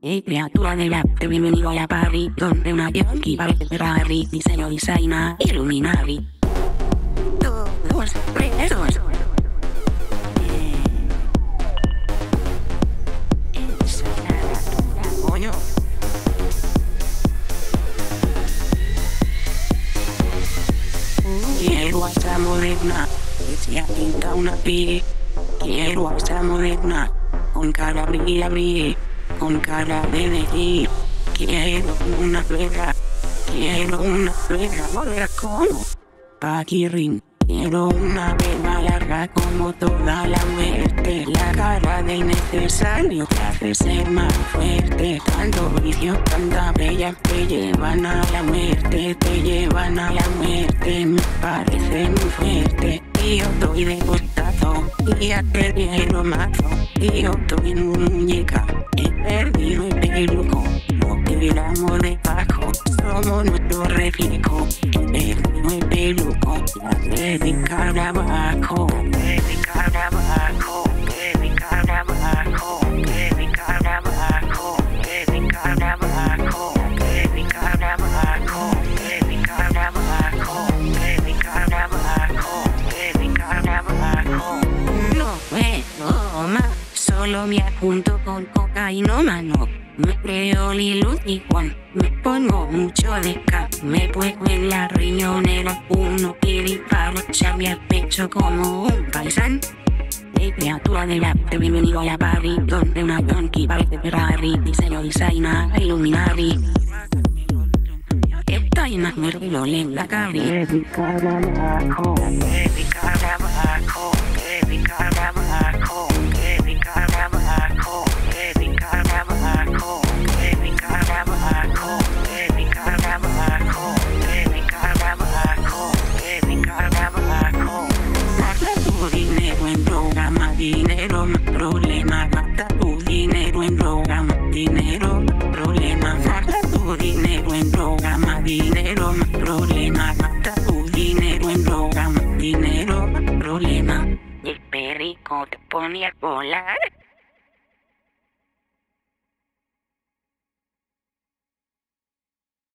Hey criatura del arte, bienvenido a la party, donde una yonki parece Ferrari, diseño designa, Illuminati. Todos presos. Ensalada, coño. Quiero hasta moderna, que se pinta una pie. Quiero hasta moderna, con cara brille, con cara de decir. Quiero una suegra, volver como Paquirrin. Quiero una vena larga como toda la muerte. La cara de innecesario te hace ser más fuerte. Tanto vicio, tanta bella, te llevan a la muerte, Me parece muy fuerte. Y yo estoy de portazo, y ya perdí el mazo. Y yo estoy en una muñeca, he perdido el peluco. No queramos de bajo, somos nuestro reflejo. He perdido el peluco, la de cara abajo, Solo me apunto con cocainómano. Me creo Liluz y Juan. Me pongo mucho de K. Me puedo en la riñonera. Uno y disparo, echarme al pecho como un paisán. Hey criatura del arte, bienvenido a la party, donde una yonki parece Ferrari, diseño designa, Illuminati. Esta y más me río en la calle. Dinero, problema, gasta tu dinero en droga, dinero, problema, gasta tu dinero en droga, dinero, problema, gasta tu dinero en droga, dinero, problema. Y el perico te pone a volar.